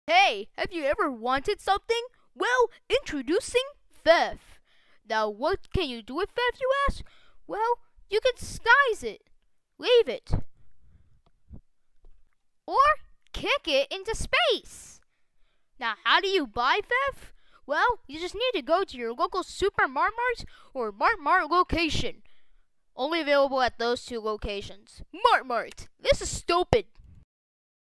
Hey, have you ever wanted something? Well, introducing theft. Now, what can you do with theft, you ask? Well, you can disguise it, leave it, or kick it into space. Now, how do you buy theft? Well, you just need to go to your local Super Martmart or Martmart location. Only available at those two locations. Martmart! This is stupid!